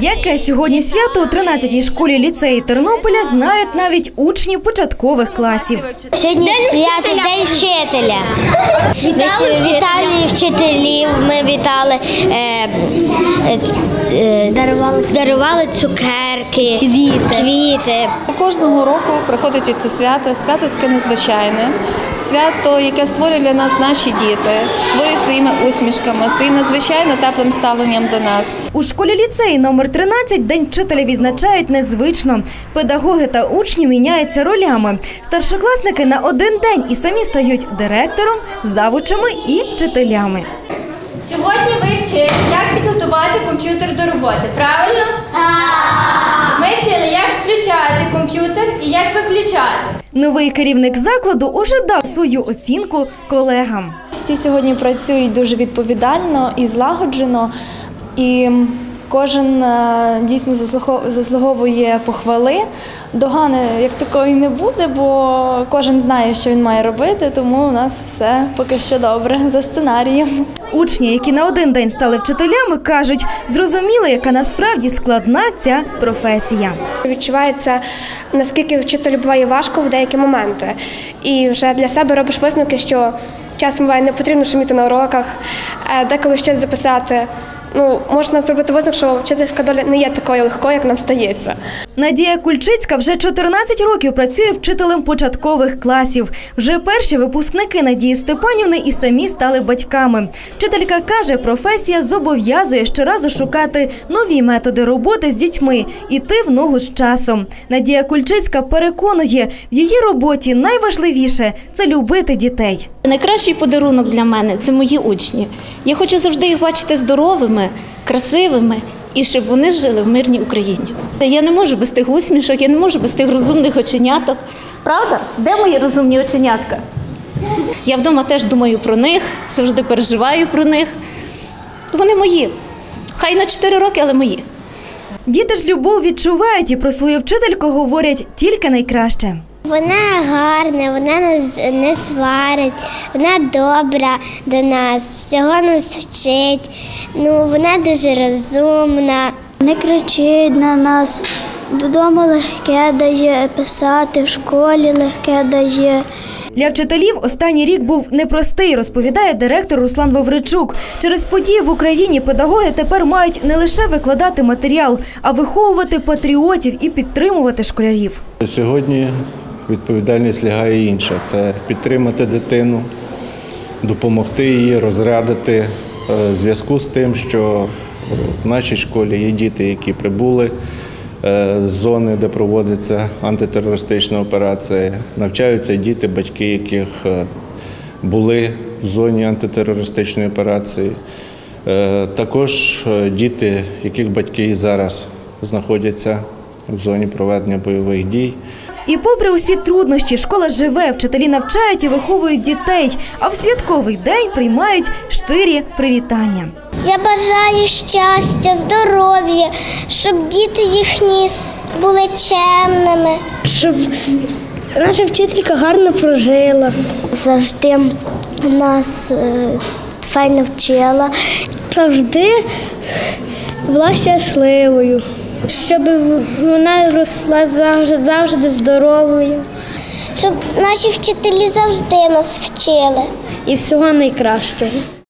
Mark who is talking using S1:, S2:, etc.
S1: Яке сьогодні свято у 13-й школі ліцеї Тернополя знають навіть учні початкових класів.
S2: Сьогодні свято День вчителя. Ми вітали вчителів, ми вітали, дарували цукерки, квіти.
S3: Кожного року приходить це свято. Свято таке незвичайне. Свято, яке створює для нас наші діти, створює своїми усмішками, своїм надзвичайно теплим ставленням до нас.
S1: У школі-ліцеї номер 13 День вчителя відзначають незвично. Педагоги та учні міняються ролями. Старшокласники на один день і самі стають директором, завучами і вчителями.
S4: Сьогодні ви вчили, як підготувати комп'ютер до роботи, правильно? Так! Ми вчили, як включати комп'ютер і як виключати.
S1: Новий керівник закладу уже дав свою оцінку колегам.
S5: Всі сьогодні працюють дуже відповідально і злагоджено, і кожен дійсно заслуговує похвали. Догани як такої не буде, бо кожен знає, що він має робити, тому у нас все поки що добре за сценарієм.
S1: Учні, які на один день стали вчителями, кажуть, зрозуміли, яка насправді складна ця професія.
S6: Відчувається, наскільки вчителю буває важко в деякі моменти. І вже для себе робиш висновки, що часом буває не потрібно шуміти на уроках, деколи щось записати. Можна зробити висновок, що вчительська доля не є такою легкою, як нам здається.
S1: Надія Кульчицька вже 14 років працює вчителем початкових класів. Вже перші випускники Надії Степанівни і самі стали батьками. Вчителька каже, професія зобов'язує щоразу шукати нові методи роботи з дітьми, іти в ногу з часом. Надія Кульчицька переконує, в її роботі найважливіше – це любити дітей.
S7: Найкращий подарунок для мене – це мої учні. Я хочу завжди їх бачити здоровими, красивими і щоб вони жили в мирній Україні. Я не можу без тих усмішок, я не можу без тих розумних оченяток. Правда? Де мої розумні оченятка? Я вдома теж думаю про них, завжди переживаю про них. Вони мої. Хай на 4 роки, але мої.
S1: Діти ж любов відчувають і про свою вчительку говорять тільки найкраще.
S2: Вона гарна, вона нас не сварить, вона добра до нас, всього нас вчить. Вона дуже розумна.
S8: Не кричить на нас, додому легке дає писати, в школі легке дає.
S1: Для вчителів останній рік був непростий, розповідає директор Руслан Вавричук. Через події в Україні педагоги тепер мають не лише викладати матеріал, а виховувати патріотів і підтримувати школярів.
S9: Сьогодні відповідальність лягає інша – це підтримати дитину, допомогти їй, розрадити в зв'язку з тим, що в нашій школі є діти, які прибули з зони, де проводиться антитерористична операція, навчаються діти, батьки яких були в зоні антитерористичної операції, також діти, яких батьки і зараз знаходяться в зоні проведення бойових дій.
S1: І попри усі труднощі, школа живе, вчителі навчають і виховують дітей, а в святковий день приймають щирі привітання.
S2: Я бажаю щастя, здоров'я, щоб діти їхні були чемними.
S8: Щоб наша вчителька гарно прожила.
S2: Завжди нас файно вчила.
S8: Завжди була щасливою. Щоб вона росла завжди здоровою.
S2: Щоб наші вчителі завжди нас вчили.
S8: І всього найкращого.